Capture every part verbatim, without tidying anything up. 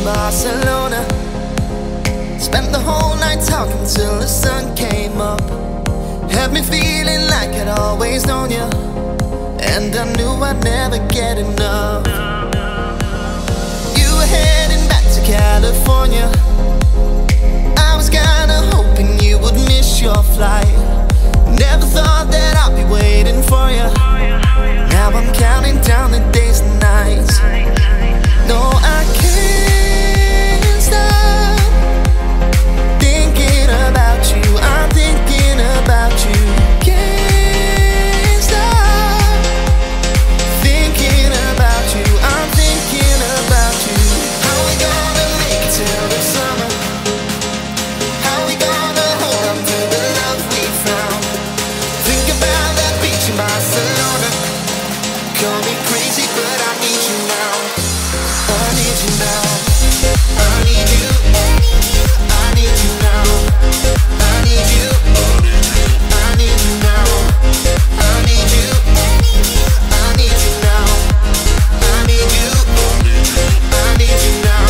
in Barcelona. Spent the whole night talking till the sun came up. Had me feeling like I'd always known you, and I knew I'd never get enough. You were heading back to California. I was kinda hoping you would miss your flight. Never thought that I'd be waiting for you. Now I'm counting down the days and nights. No, I can't stop thinking about you. I'm thinking about you. Can't stop thinking about you. I'm thinking about you. How we gonna make it till the summer? How we gonna hold on to the love we found? Think about that beach in Barcelona. Call me crazy, but I need you now. I need you now. I need you. I need you now. I need you. I need you now. I need you. I need you now. I need you. I need you now.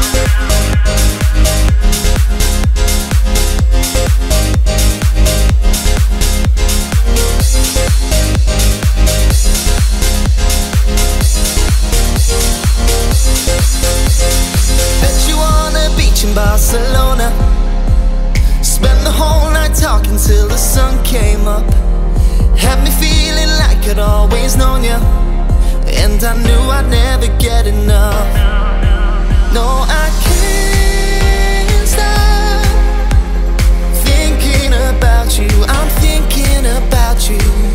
In Barcelona, spent the whole night talking till the sun came up. Had me feeling like I'd always known you, and I knew I'd never get enough. No, I can't stop thinking about you. I'm thinking about you.